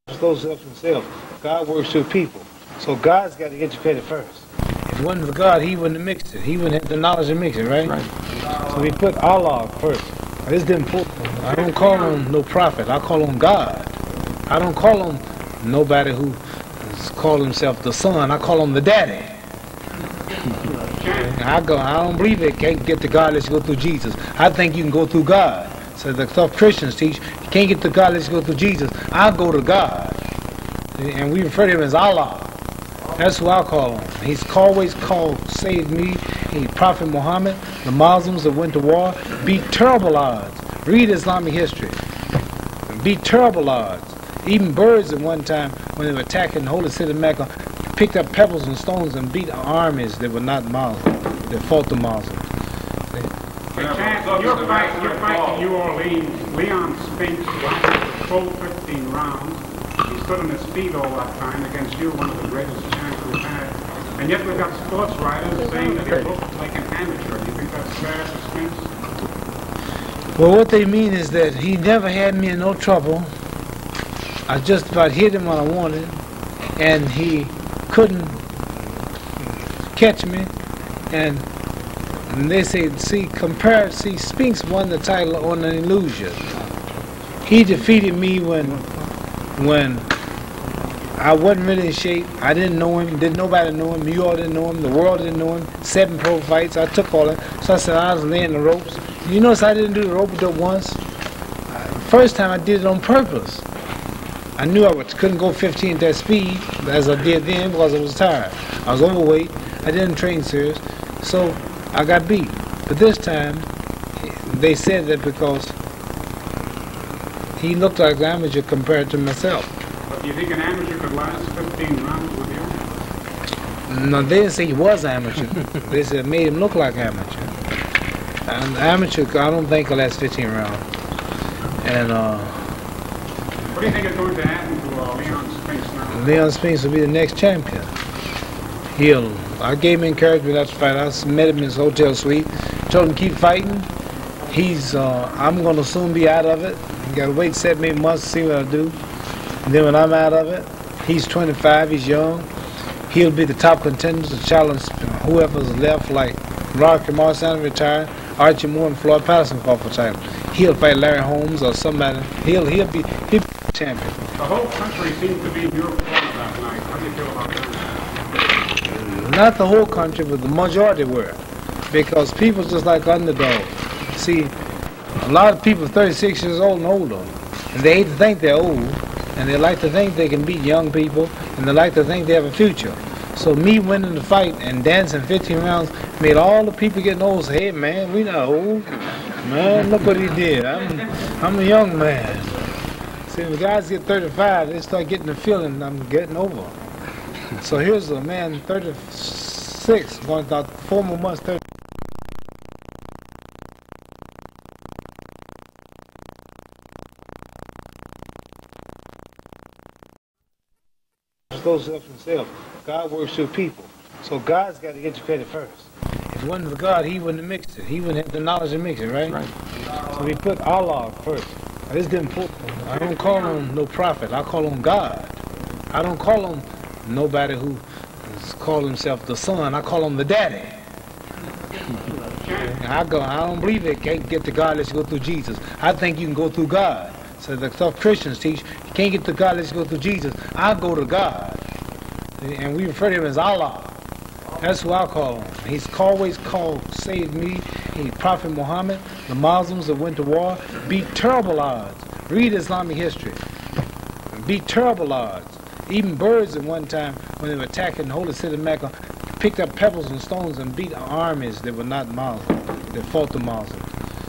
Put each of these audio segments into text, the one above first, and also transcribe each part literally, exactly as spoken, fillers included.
Those help themselves. God works through people. So God's got to get the credit first. If it wasn't for God, he wouldn't have mixed it. He wouldn't have the knowledge to mix it, right? Right. So we put Allah first. This is important. I don't call on no prophet. I call on God. I don't call on nobody who call himself the son. I call him the daddy. I go. I don't believe it can't get to God unless you go through Jesus. I think you can go through God. So the stuff Christians teach, you can't get to God unless you go through Jesus. I go to God. And we refer to him as Allah. That's who I call him. He's always called, saved me. He, Prophet Muhammad, the Muslims that went to war, beat terrible odds. Read Islamic history. Beat terrible odds. Even birds at one time, when they were attacking the holy city of Mecca, picked up pebbles and stones and beat armies that were not Muslims, that fought the Muslims. So your fight, your fight in New Orleans, Leon Spinks lasted full fifteen rounds. He stood on his feet all that time against you, one of the greatest champs we've had. And yet we've got sports writers saying that he looked like an amateur. Do you think that's fair for Spinks? Well, what they mean is that he never had me in no trouble. I just about hit him when I wanted, and he couldn't catch me. And And they say, see, compare, see, Spinks won the title on an illusion. He defeated me when, when I wasn't really in shape. I didn't know him. Didn't nobody know him. You all didn't know him. The world didn't know him. Seven pro fights. I took all that. So I said I was laying the ropes. You notice I didn't do the rope dope once. First time I did it on purpose. I knew I was, couldn't go fifteen at that speed as I did then because I was tired. I was overweight. I didn't train serious. So I got beat. But this time, they said that because he looked like an amateur compared to myself. But do you think an amateur could last fifteen rounds with you? No, they didn't say he was amateur. They said it made him look like amateur. An amateur, I don't think will last fifteen rounds. And uh, what do you think is going to happen to uh, Leon Spinks now? Leon Spinks will be the next champion. He'll. I gave him encouragement after the fight. I met him in his hotel suite. Told him keep fighting. He's. Uh, I'm going to soon be out of it. You got to wait seven, eight months to see what I do. And then when I'm out of it, he's twenty-five. He's young. He'll be the top contender to challenge whoever's left, like Rocky Marciano retired, Archie Moore and Floyd Patterson fought for title. He'll fight Larry Holmes or somebody. He'll he'll be he'll be champion. The whole country seems to be in your corner that night. How do you feel about that? Not the whole country, but the majority were, because people just like underdogs. See, a lot of people thirty-six years old and older, and they hate to think they're old, and they like to think they can beat young people, and they like to think they have a future. So me winning the fight and dancing fifteen rounds made all the people getting old say, hey man, we not old. Man, look what he did. I'm, I'm a young man. See, when the guys get thirty-five, they start getting the feeling I'm getting over. So here's a man, thirty-six, going about four more months, thirty. Those help themselves. God works through people. So God's got to get the credit first. If it wasn't for God, he wouldn't have mixed it. He wouldn't have the knowledge to mix it, right? Right. So we put Allah first. This is important. I don't call on no prophet. I call on God. I don't call on nobody who call himself the son. I call him the daddy. I go. I don't believe it can't get to God unless you go through Jesus. I think you can go through God. So the stuff Christians teach, you can't get to God unless you go through Jesus. I go to God. And we refer to him as Allah. That's who I call him. He's always called, saved me. He, Prophet Muhammad, the Muslims that went to war, beat terrible odds. Read Islamic history. Beat terrible odds. Even birds at one time, when they were attacking the holy city of Mecca, picked up pebbles and stones and beat armies that were not Muslims, that fought the Muslims.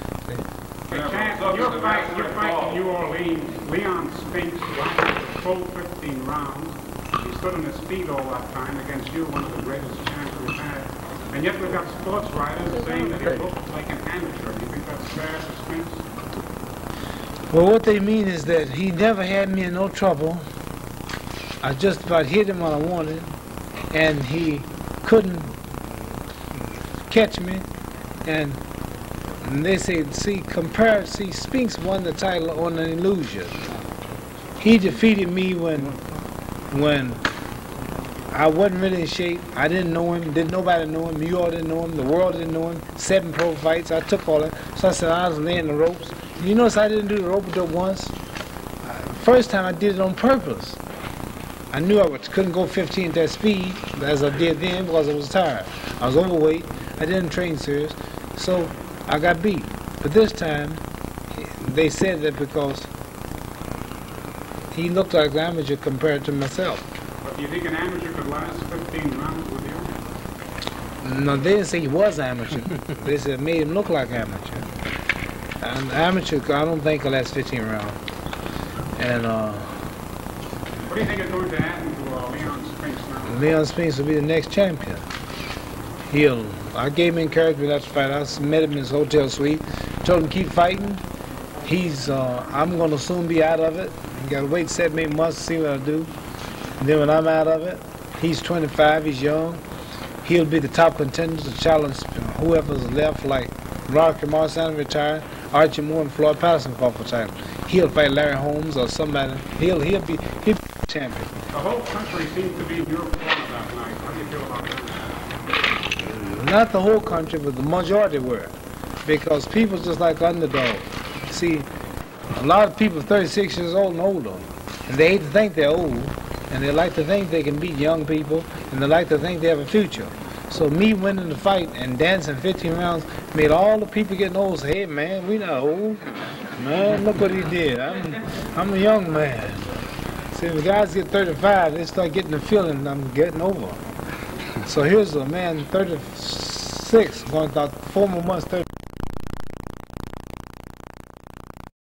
So your fight, your fight in New Orleans, Leon Spinks lasted full fifteen rounds. He stood on his feet all that time against you, one of the greatest champs we've had. And yet we've got sports writers saying that he looked like an amateur. Do you think that's fair for Spinks? Well, what they mean is that he never had me in no trouble. I just about hit him when I wanted, and he couldn't catch me. And And they say, see, compare, see, Spinks won the title on an illusion. He defeated me when when I wasn't really in shape. I didn't know him. Didn't nobody know him. You all didn't know him. The world didn't know him. Seven pro fights. I took all that. So I said I was laying the ropes. You notice I didn't do the rope dope once. First time I did it on purpose. I knew I couldn't go fifteen at that speed as I did then because I was tired. I was overweight. I didn't train serious. So I got beat. But this time, they said that because he looked like an amateur compared to myself. But do you think an amateur could last fifteen rounds with you? No, they didn't say he was amateur. They said it made him look like amateur. An amateur, I don't think will last fifteen rounds. And uh, what do you think is going to happen to uh, Leon Spinks now? Leon Spinks will be the next champion. He'll. I gave him encouragement after the fight. I met him in his hotel suite. Told him keep fighting. He's. Uh, I'm going to soon be out of it. You got to wait seven, eight months to see what I do. And then when I'm out of it, he's twenty-five. He's young. He'll be the top contender to challenge whoever's left, like Rocky Marciano retired, Archie Moore and Floyd Patterson fought for title. He'll fight Larry Holmes or somebody. He'll he'll be he'll be champion. The whole country seems to be in your corner that night. How do you feel about that? Not the whole country, but the majority were, because people just like underdogs. See, a lot of people thirty-six years old and older, and they hate to think they're old, and they like to think they can beat young people, and they like to think they have a future. So me winning the fight and dancing fifteen rounds made all the people getting old say, hey man, we not old. Man, look what he did. I'm, I'm a young man. See, when guys get thirty-five, they start getting the feeling I'm getting over. So here's a man, thirty-six, going about four more months, thirty.